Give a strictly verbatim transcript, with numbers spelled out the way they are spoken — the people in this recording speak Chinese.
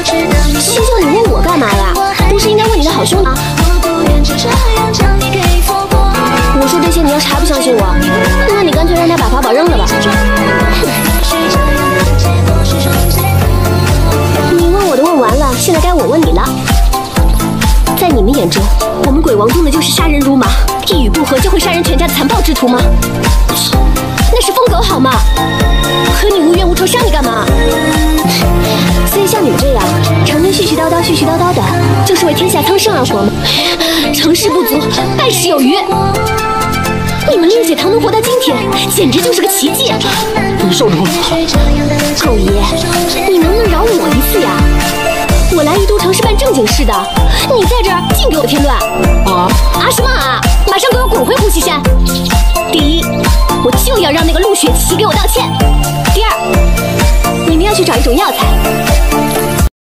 七舅，你问我干嘛呀？不是应该问你的好兄弟吗？我说这些你要是还不相信我，那你干脆让他把法宝扔了吧。你问我的问完了，现在该我问你了。在你们眼中，我们鬼王宗的就是杀人如麻，一语不合就会杀人全家的残暴之徒吗？那是疯狗好吗？和你无冤无仇，伤你干嘛？所以像你们这样常年絮絮叨叨、絮絮叨叨的，就是为天下苍生而活吗？成事不足，败事有余。你们烈血堂能活到今天，简直就是个奇迹啊！ 少主， 狗爷，你能不能饶我一次呀？我来于都城是办正经事的，你在这儿净给我添乱！ 啊啊什么啊！马上给我滚回呼吸山！第一，我就要让那个陆雪琪给我道歉；第二，你们要去找一种药材，